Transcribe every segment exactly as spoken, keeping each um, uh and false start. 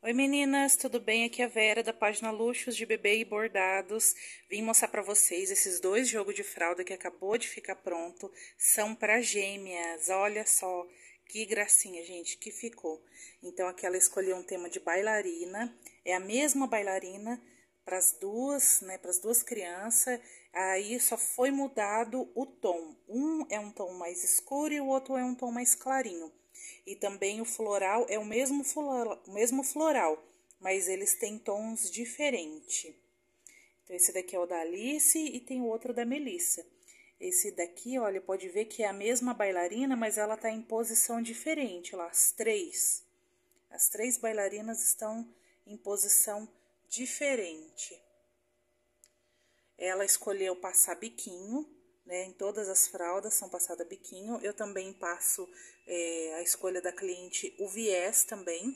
Oi meninas, tudo bem? Aqui é a Vera da página Luxos de Bebê e Bordados. Vim mostrar pra vocês esses dois jogos de fralda que acabou de ficar pronto. São para gêmeas, olha só que gracinha, gente, que ficou. Então aqui ela escolheu um tema de bailarina, é a mesma bailarina para as duas, né, para as duas crianças. Aí só foi mudado o tom. Um é um tom mais escuro e o outro é um tom mais clarinho. E também o floral é o mesmo floral, o mesmo floral, mas eles têm tons diferentes. Então, esse daqui é o da Alice e tem o outro da Melissa. Esse daqui, olha, pode ver que é a mesma bailarina, mas ela tá em posição diferente, lá, as três. As três bailarinas estão em posição diferente. Ela escolheu passar biquinho, né? Em todas as fraldas são passadas biquinho. Eu também passo é, a escolha da cliente o viés também.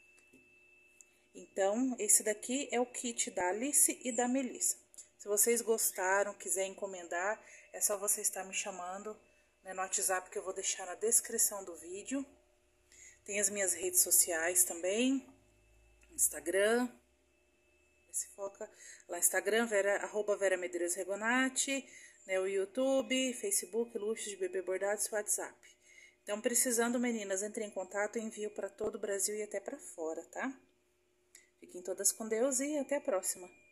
Então, esse daqui é o kit da Alice e da Melissa. Se vocês gostaram, quiser encomendar, é só você estar me chamando, né, no WhatsApp que eu vou deixar na descrição do vídeo. Tem as minhas redes sociais também, Instagram. Se foca lá, Instagram, Vera, arroba Vera Medeiros Regonati, né, o YouTube, Facebook, Luxos de Bebê Bordados e WhatsApp. Então, precisando, meninas, entre em contato, eu envio para todo o Brasil e até para fora, tá? Fiquem todas com Deus e até a próxima.